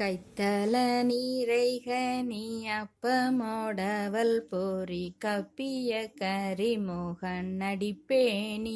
கைத்தல நீரைக நீ அப்பமோடவல் போரி கப்பிய கரிமுகன் நடிப்பேணி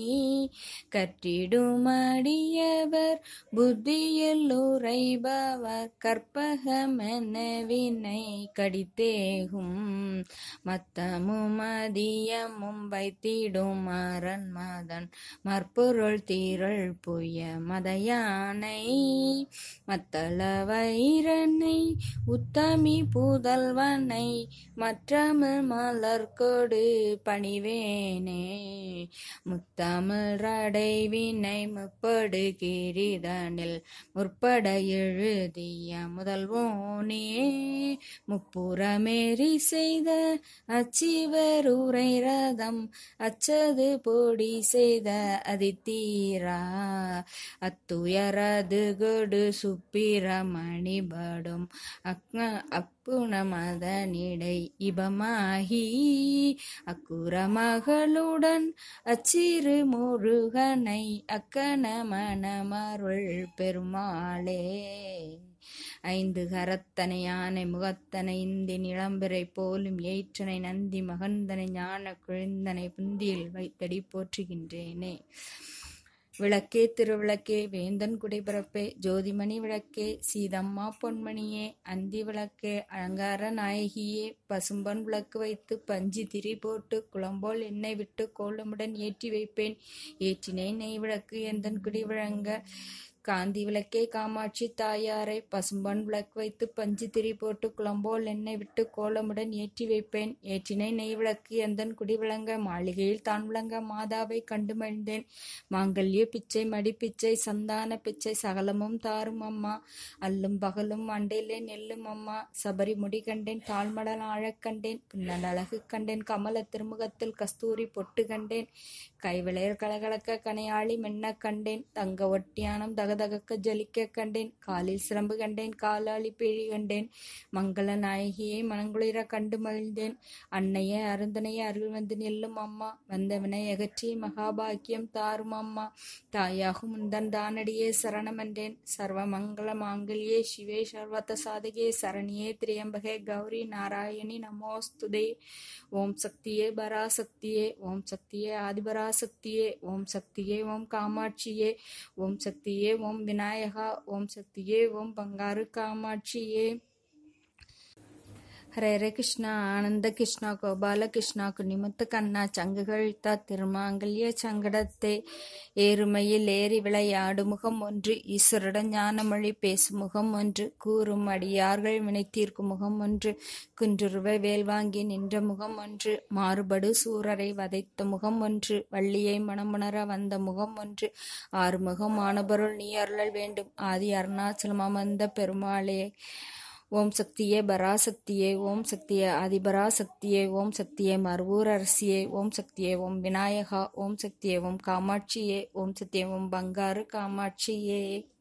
கற்றிடுமடியவர் புத்தியில் உரைபவர் கற்பகமென வினை கடித்தேகும் மத்தமும் மதியமும் வைத்திடும் மரன் மதன் மற்பொருள் தீரள் புய மதையானை மத்தள வைரனை உத்தமி புதல்வனை மற்றமிழ் மலர்கொடு பணிவேனே முத்தமிழ் ரடைவினை முப்படு கிரிதனில் முற்பட எழுதிய முதல்வோனே முப்புறமேறி செய்த அச்சிவர் உரை ரதம் அச்சது பொடி செய்த அதித்தீரா அத்துயரது கொடு சுப்பிரமணிபடும் அப்புணமதனிடை இபமாகி அக்குறமகளுடன் அச்சிறு முருகனை அக்கன மணமருள் பெருமாளே ஐந்து கரத்தனை யானை முகத்தனை இந்தி நிளம்பிரை போலும் ஏற்றனை நந்தி மகந்தனை ஞான குழிந்தனை புந்தியில் வைத்தடி போற்றுகின்றேனே. விளக்கே திருவிளக்கே வேந்தன் குடைபிறப்பே ஜோதிமணி விளக்கே சீதம்மா பொன்மணியே அந்தி விளக்கே அலங்கார நாயகியே பசும்பொன் விளக்கு வைத்து பஞ்சி திரி போட்டு குளம்போல் எண்ணெய் விட்டு கோலமுடன் ஏற்றி வைப்பேன். ஏற்றினேன் நெய் விளக்கு எந்தன் குடி விளங்க காந்தி விளக்கே காமாட்சி தாயாரை பசும்பொன் விளக்கு வைத்து பஞ்சு திரி போட்டு குளம்போல் எண்ணெய் விட்டு கோலமுடன் ஏற்றி வைப்பேன். ஏற்றினை நெய் விளக்கு எந்தன் குடி விளங்க மாளிகையில் தான் விளங்க மாதாவை கண்டு மகிழ்ந்தேன். மாங்கல்ய பிச்சை மடிப்பிச்சை சந்தான பிச்சை சகலமும் தாரும் அம்மா அல்லும் பகலும் அண்டையிலே நெல்லும் அம்மா சபரி முடி கண்டேன் தாழ்மடல் ஆழக் கண்டேன் பின்னல் அழகு கண்டேன் கமல திருமுகத்தில் கஸ்தூரி பொட்டு கண்டேன் கைவிளையர் கலகலக்க கனையாளி மென்ன கண்டேன் தங்க ஒட்டியானம் தகதகக்க ஜலிக்க கண்டேன் காலில் சிலம்பு கண்டேன் காலாளி பிழி கண்டேன் மங்கள நாயகியை மனங்குளிர கண்டு மகிழ்ந்தேன். அன்னைய அருந்தனைய அருள் வந்து நெல்லும் அம்மா வந்தவனை அகற்றி மகாபாக்கியம் தாரும் அம்மா தாயாகும் முந்தன் தானடியே சரணம் என்றேன். சர்வ மங்கள மாங்கல்யே சிவே சர்வத சாதகே சரணியே திரியம்பகே கௌரி நாராயணி நமோஸ்துதே. ஓம் சக்தியே பராசக்தியே ஓம் சக்தியே ஆதிபராசக்தியே ஓம் சக்தியே ஓம் காமாட்சியே ஓம் சக்தியே ஓம் விநாயகா ஓம் சக்தியே ஓம் பங்காரு காமாட்சியே. ஹரே ஹரே கிருஷ்ணா ஆனந்த கிருஷ்ணா கோபால கிருஷ்ணா குனிமுத்து கண்ணா சங்குகழித்தா திருமாங்கல்ய சங்கடத்தே ஏறுமையில் ஏறி விளையாடு முகம் ஒன்று ஈஸ்வருடன் ஞானமொழி பேசும் முகம் ஒன்று கூறும் அடியார்கள் வினைத்தீர்க்கும் முகம் ஒன்று குன்றுருவை வேல் வாங்கி நின்ற முகம் ஒன்று மாறுபடு சூரரை வதைத்த முகம் ஒன்று வள்ளியை மனமுணர வந்த முகம் ஒன்று ஆறுமுகம் ஆனபொருள் நீ அருளல் வேண்டும் ஆதி அருணாச்சலம் அமர்ந்த பெருமாளே. ஓம் சக்தியே பராசக்தியே ஓம் சக்தியே ஆதிபராசக்தியே ஓம் சக்தியே மறுவூர் அரசியே ஓம் சக்தியே ஓம் விநாயகா ஓம் சக்தியே ஓம் காமாட்சியே ஓம் சக்தியே ஓம் பங்காரு காமாட்சியே.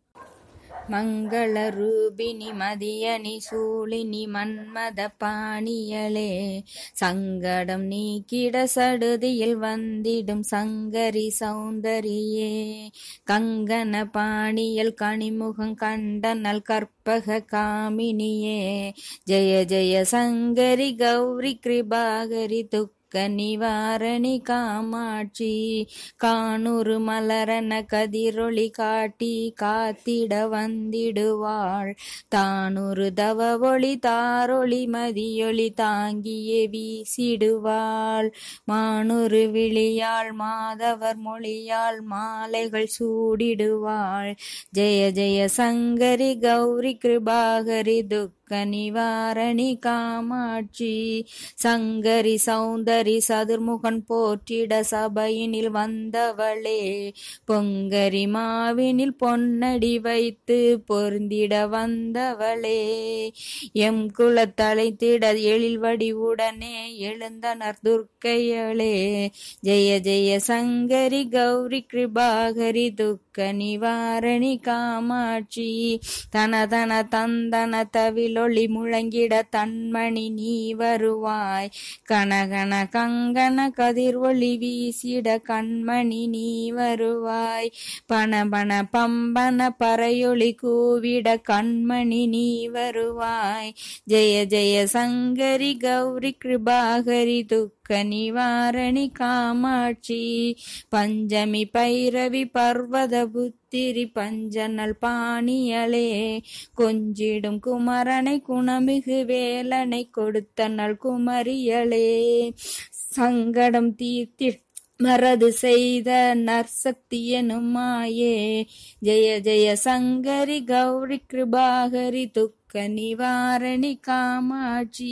மங்கள ரூபினி மதியனி சூழினி மன்மத பாணியலே சங்கடம் நீக்கிட சடுதியில் வந்திடும் சங்கரி சௌந்தரியே கங்கன பாணியல் கனிமுகம் கண்டனல் கற்பக காமினியே ஜெய ஜெய சங்கரி கௌரி கிருபாகரி துக்க நிவாரணி காமாட்சி காணூறு மலரன கதிரொளி காட்டி காத்திட வந்திடுவாள் தானூறு தவ ஒளி தாரொளி மதியொளி தாங்கியே வீசிடுவாள் மானூறு விழியாள் மாதவர் மொழியாள் மாலைகள் சூடிடுவாள் ஜெய ஜெய சங்கரி கௌரி கிருபாகரி துக்க நிவாரணி காமாட்சி சங்கரி சௌந்தரி சதுர்முகன் போற்றிட சபையினில் வந்தவளே பொங்கரி மாவினில் பொன்னடி வைத்து பொருந்திட வந்தவளே எம் குலத்தழைத்திட எழில் வடிவுடனே எழுந்தனர் துர்க்கையளே ஜெய ஜெய சங்கரி கௌரி கிருபாகரி துக்க நிவாரணி காமாட்சி தன தன தந்தன தவிலோ பறையொளி முழங்கிட தன்மணி நீ வருவாய். கனகன கங்கன கதிர்வொளி வீசிட கண்மணி நீ வருவாய். பணபண பம்பன பறையொளி கூவிட கண்மணி நீ வருவாய். ஜெய ஜெய சங்கரி கௌரி கிருபாகரி துக்க நிவாரணி காமாட்சி. பஞ்சமி பைரவி பர்வத புத்திரி பஞ்சனல் பாணியலே. கொஞ்சிடும் குமரனை குணமிகு வேலனை கொடுத்தனள் குமரியலே. சங்கடம் தீர்த்தி மரது செய்த நற்சக்தி எனும் மாயே. ஜெய ஜெய சங்கரி கௌரி கிருபாகரி துக்க நிவாரணி காமாட்சி.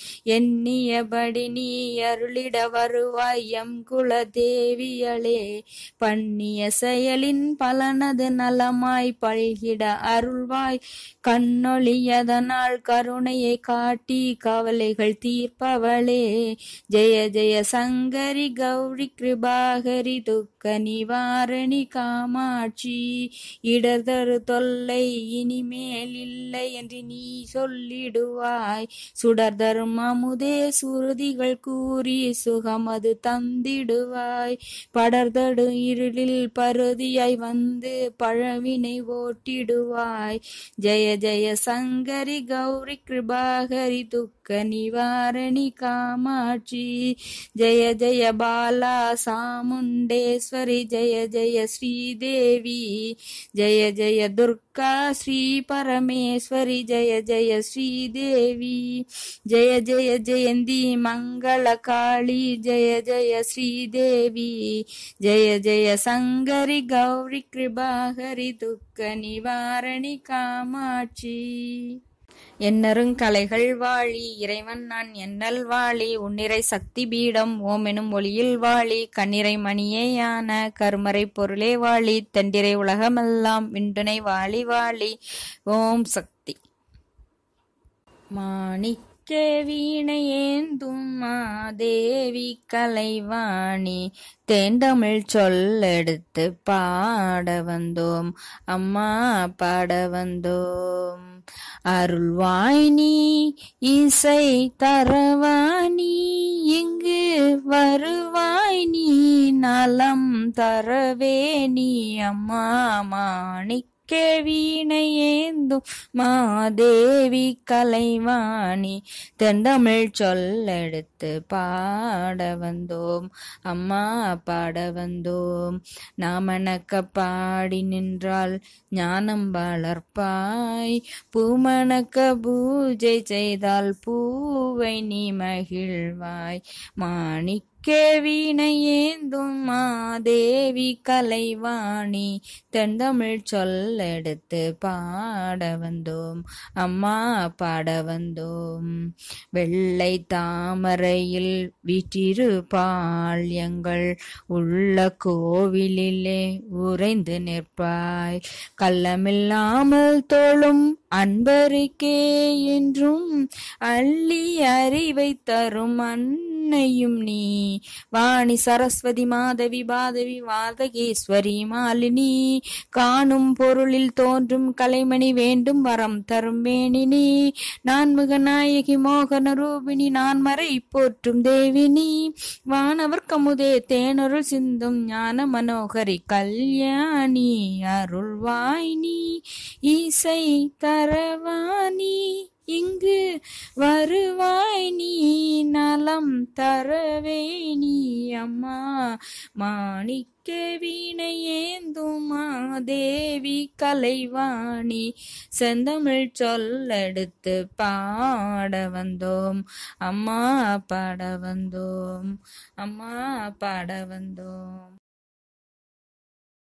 எண்ணியபடி நீ அருளிட வருவாய் எம் குல தேவியளே. பண்ணிய செயலின் பலனது நலமாய் பல்கிட அருள்வாய். கண்ணொளியதனால் கருணையை காட்டி கவலைகள் தீர்ப்பவளே. ஜெய ஜெய சங்கரி கௌரி கிருபாகரி துக்க நிவாரணி காமாட்சி. இடர்தரு தொல்லை இனிமேல் இல்லை என்று நீ சொல்லிடுவாய். சுடர்தரும் அமுதே சுருதிகள் கூறி சுகமது தந்திடுவாய். படர்தடு இருளில் பருதியாய் வந்து பழவினை ஓட்டிடுவாய். ஜெய ஜெய சங்கரி கௌரி கிருபாகரி துக்க நிவாரணி காமாட்சி. ஜெய ஜெய பாலா சாமுண்டேஸ்வரி ஜெய ஜெய ஸ்ரீதேவி. ஜெய ஜெய துர்கா ஸ்ரீ பரமேஸ்வரி ஜெய ஜெய ஸ்ரீதேவி. ஜெய ஜெய ஜெயந்தி மங்கள காளி ஜெய ஜெய ஸ்ரீதேவி. ஜெய ஜெய சங்கரி கௌரி கிருபாகரி துக்க நிவாரணி காமாட்சி. என்னருங் கலைகள் வாழி இறைவன் நான் என்னல் வாழி. உன்னிறை சக்தி பீடம் ஓமெனும் ஒளியில் வாழி. கண்ணிறை மணியேயான கருமறை பொருளே வாழி. தெண்டிரை உலகமெல்லாம் விண்டுனை வாழி வாழி. ஓம் சக்தி. மாணிக்க வீணை ஏந்தும் மாதேவி கலைவாணி. தேண்டமிழ் சொல்லெடுத்து பாட வந்தோம் அம்மா பாட வந்தோம். அருள்வாய் நீ இசை தரவாணி. இங்கு வருவாய் நீ நலம் தரவே நீ அம்மா. மாணிக்க வீணை ஏந்தும் மாதேவி கலைவாணி. தெண்டமிழ் சொல்லெடுத்து பாட வந்தோம் அம்மா பாட வந்தோம். நாமணக்க பாடி நின்றால் ஞானம் வளர்ப்பாய். பூமணக்க பூஜை செய்தால் பூவை நீ மகிழ்வாய். மாணிக்க வீணை ஏந்தும் மாதேவி கலைவாணி. தெண்டமிழ் சொல்லெடுத்து பாட வந்தோம் அம்மா பாட வந்தோம். வெள்ளை தாமரையில் வீற்றிருப்பாள் எங்கள் உள்ள கோவிலிலே உறைந்து நிற்பாய். கள்ளமில்லாமல் தோளும் அன்பருக்கே என்றும் அள்ளி அறிவை தரும் அன்னையும் நீ. வாணி சரஸ்வதி மாதவி பாதவி வாதகேஸ்வரி மாலினி. காணும் பொருளில் தோன்றும் கலைமணி வேண்டும் வரம் தரும் வேணினி. நான்முக நாயகி மோகன ரூபிணி நான்மறை போற்றும் தேவினி. வானவர் கமுதே தேனொருள் சிந்தும் ஞான மனோகரி கல்யாணி. அருள்வாய் நீ இசை தரவாணி. இங்கு வருவாய் நீ நலம் தரவே நீ அம்மா. மாணிக்க வீணை ஏந்தும் மாதேவி கலைவாணி. செந்தமிழ் சொல்லெடுத்து பாட வந்தோம் அம்மா பாட வந்தோம் அம்மா பாட வந்தோம்.